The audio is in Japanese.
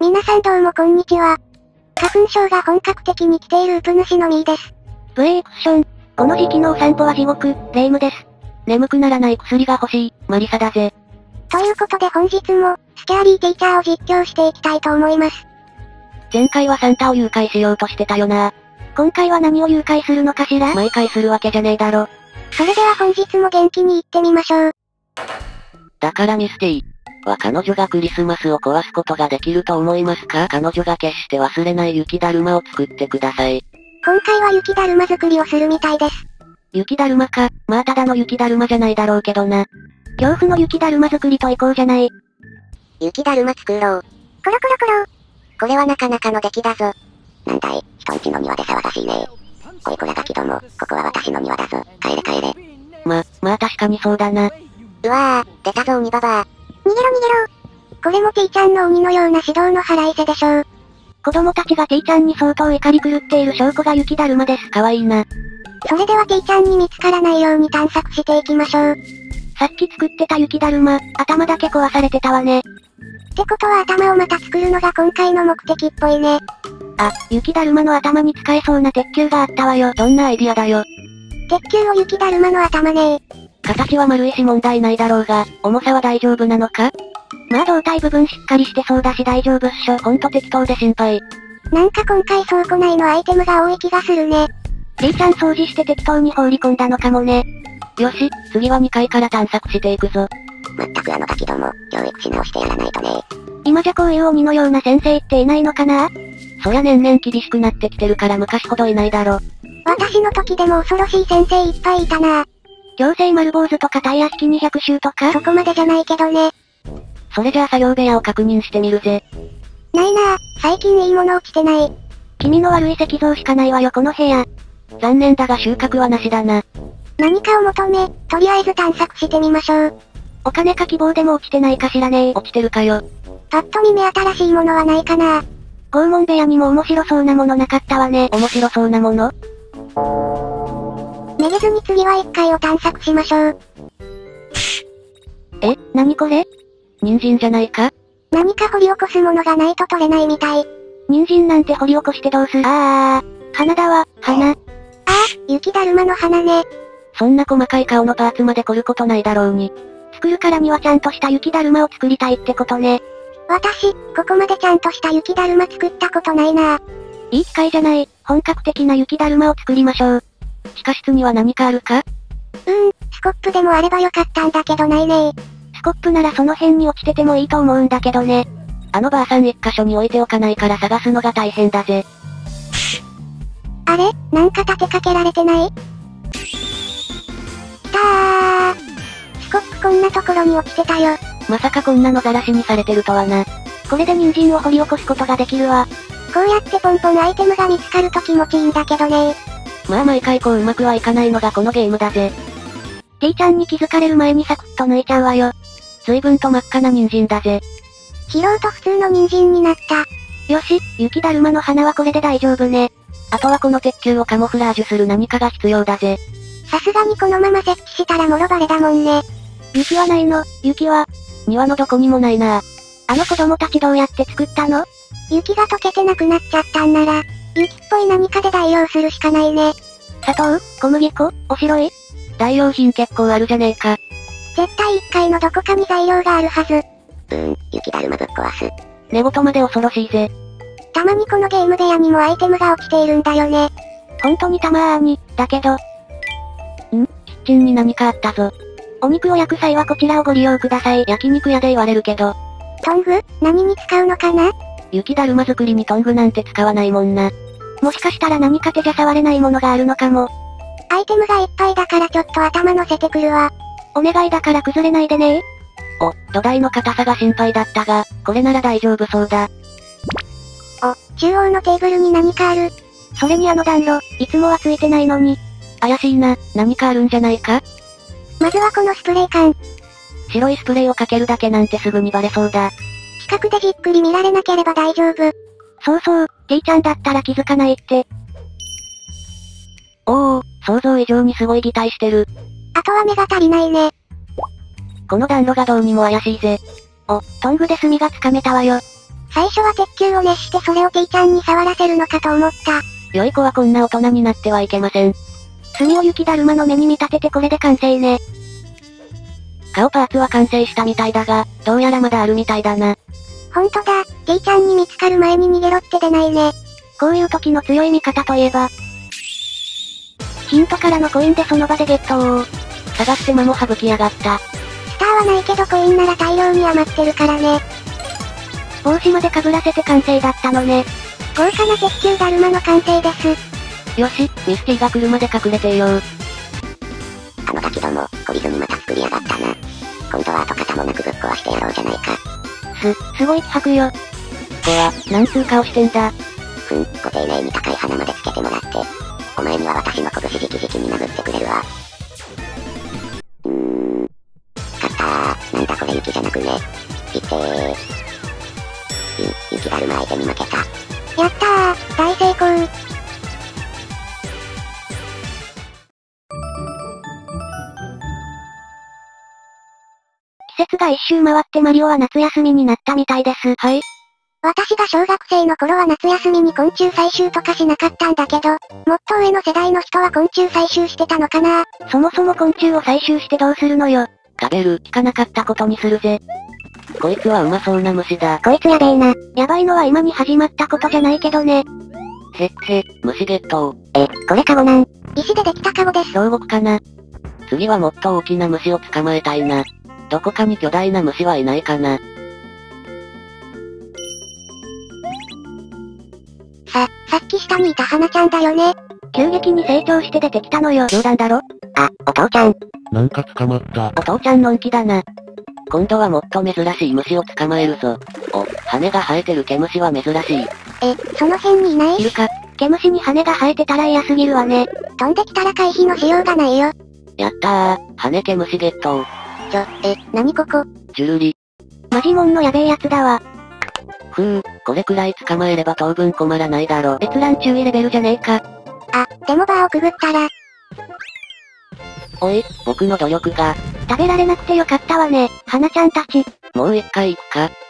皆さんどうもこんにちは。花粉症が本格的に来ているウプ主のみーです。 ブエイクション。この時期のお散歩は地獄、レイムです。眠くならない薬が欲しい、マリサだぜ。 ということで本日も、スキャーリーティーチャーを実況していきたいと思います。 前回はサンタを誘拐しようとしてたよな。 今回は何を誘拐するのかしら？ 毎回するわけじゃねえだろ。 それでは本日も元気に行ってみましょう。 だからミステイは彼女がクリスマスを壊すことができると思いますか？彼女が決して忘れない雪だるまを作ってください。 今回は雪だるま作りをするみたいです。 雪だるまか、まあただの雪だるまじゃないだろうけどな。 恐怖の雪だるま作りといこうじゃない。 雪だるま作ろう。 コロコロコロ。 これはなかなかの出来だぞ。 なんだい、人んちの庭で騒がしいね。おいこらガキども、ここは私の庭だぞ。帰れ帰れ。 まあ確かにそうだな。 うわぁ、出たぞ鬼ババア。 逃げろ逃げろ。これもティーちゃんの鬼のような指導の腹いせでしょう。 子供たちがティーちゃんに相当怒り狂っている証拠が雪だるまです。かわいいな。 それではティーちゃんに見つからないように探索していきましょう。 さっき作ってた雪だるま、頭だけ壊されてたわね。 ってことは頭をまた作るのが今回の目的っぽいね。 あ、雪だるまの頭に使えそうな鉄球があったわよ。どんなアイディアだよ。 鉄球を雪だるまの頭ね。 形は丸いし問題ないだろうが、重さは大丈夫なのか？まあ胴体部分しっかりしてそうだし大丈夫っしょ。ほんと適当で心配。 なんか今回倉庫内のアイテムが多い気がするね。 ティーちゃん掃除して適当に放り込んだのかもね。よし、次は2階から探索していくぞ。 まったくあのガキども、教育し直してやらないとね。 今じゃこういう鬼のような先生っていないのかな？そりゃ年々厳しくなってきてるから昔ほどいないだろ。 私の時でも恐ろしい先生いっぱいいたな。 強制丸坊主とかタイヤ式200周とか？ そこまでじゃないけどね。 それじゃあ作業部屋を確認してみるぜ。 ないなぁ、最近いいもの落ちてない。 君の悪い石像しかないわよこの部屋。残念だが収穫はなしだな。 何かを求め、とりあえず探索してみましょう。 お金か希望でも落ちてないかしらね。落ちてるかよ。 パッと見目新しいものはないかな。 拷問部屋にも面白そうなものなかったわね。面白そうなもの？ めげずに次は1階を探索しましょう。 え、何これ？人参じゃないか？ 何か掘り起こすものがないと取れないみたい。 人参なんて掘り起こしてどうする？花だわ、花。 雪だるまの花ね。 そんな細かい顔のパーツまで凝ることないだろうに。作るからにはちゃんとした雪だるまを作りたいってことね。 私、ここまでちゃんとした雪だるま作ったことないな。 いい機会じゃない。本格的な雪だるまを作りましょう。地下室には何かあるか？ スコップでもあればよかったんだけどないね。 スコップならその辺に落ちててもいいと思うんだけどね。あのばあさん一箇所に置いておかないから探すのが大変だぜ。 あれ？なんか立てかけられてない？きたー。スコップこんなところに落ちてたよ。 まさかこんな野ざらしにされてるとはな。これで人参を掘り起こすことができるわ。 こうやってポンポンアイテムが見つかると気持ちいいんだけどね。 まあ毎回こううまくはいかないのがこのゲームだぜ。 ティーちゃんに気づかれる前にサクッと抜いちゃうわよ。 随分と真っ赤な人参だぜ。 拾うと普通の人参になった。 よし、雪だるまの花はこれで大丈夫ね。あとはこの鉄球をカモフラージュする何かが必要だぜ。 さすがにこのまま設置したらもろバレだもんね。 雪はないの？雪は庭のどこにもないな。あの子供たちどうやって作ったの？ 雪が溶けてなくなっちゃったんなら、雪っぽい何かで代用するしかないね。 砂糖？小麦粉？おしろい？代用品結構あるじゃねえか。 絶対1階のどこかに材料があるはず。 雪だるまぶっ壊す。 寝言まで恐ろしいぜ。 たまにこのゲーム部屋にもアイテムが落ちているんだよね。 本当にたまーに、だけど。キッチンに何かあったぞ。お肉を焼く際はこちらをご利用ください。焼肉屋で言われるけど。 トング？何に使うのかな？ 雪だるま作りにトングなんて使わないもんな。もしかしたら何か手じゃ触れないものがあるのかも。 アイテムがいっぱいだからちょっと頭乗せてくるわ。 お願いだから崩れないでね。土台の硬さが心配だったが、これなら大丈夫そうだ。 中央のテーブルに何かある。 それにあの暖炉、いつもはついてないのに。怪しいな、何かあるんじゃないか？ まずはこのスプレー缶。 白いスプレーをかけるだけなんてすぐにバレそうだ。 近くでじっくり見られなければ大丈夫。 そうそう、ティーちゃんだったら気づかないって。想像以上にすごい擬態してる。 あとは目が足りないね。 この暖炉がどうにも怪しいぜ。トングで炭がつかめたわよ。 最初は鉄球を熱してそれを T ちゃんに触らせるのかと思った。 良い子はこんな大人になってはいけません。 炭を雪だるまの目に見立ててこれで完成ね。 顔パーツは完成したみたいだが、どうやらまだあるみたいだな。 ほんとだ、T ちゃんに見つかる前に逃げろって出ないね。こういう時の強い味方といえば、ヒントからのコインでその場でゲットを。 下がって間も省きやがった。 スターはないけどコインなら大量に余ってるからね。帽子まで被らせて完成だったのね。豪華な鉄球だるまの完成です。 よし、ミスティが来るまで隠れていよう。 あのガキども、懲りずにまた作りやがったな。今度は跡形もなくぶっ壊してやろうじゃないか。 すごい気迫よ。 こわ、なんつう顔してんだ。 ご丁寧に高い花までつけてもらって。お前には私の拳じきじきに殴ってくれるわ。勝ったー。なんだこれ雪じゃなくね。いってー。雪だるま相手に負けた。 やったー、大成功。季節が一周回ってマリオは夏休みになったみたいです。 はい。 私が小学生の頃は夏休みに昆虫採集とかしなかったんだけど、もっと上の世代の人は昆虫採集してたのかな。そもそも昆虫を採集してどうするのよ。 食べる、聞かなかったことにするぜ。こいつはうまそうな虫だ。 こいつやべえな。やばいのは今に始まったことじゃないけどね。 虫ゲット。 これカゴなん。石でできたカゴです。 牢獄かな。次はもっと大きな虫を捕まえたいな。どこかに巨大な虫はいないかな。 さっき下にいた花ちゃんだよね。急激に成長して出てきたのよ。 冗談だろ？ あ、お父ちゃん。 なんか捕まった。 お父ちゃんのんきだな。今度はもっと珍しい虫を捕まえるぞ。羽が生えてる毛虫は珍しい。 その辺にいない？ いるか？ 毛虫に羽が生えてたら嫌すぎるわね。飛んできたら回避のしようがないよ。 やったー、羽毛虫ゲット。 何ここ？ ジュルリ。 マジモンのやべえやつだわ。 これくらい捕まえれば当分困らないだろ。閲覧注意レベルじゃねえか。 あ、でもバーをくぐったら。 おい、僕の努力が。 食べられなくてよかったわね、花ちゃんたち。 もう一回行くか。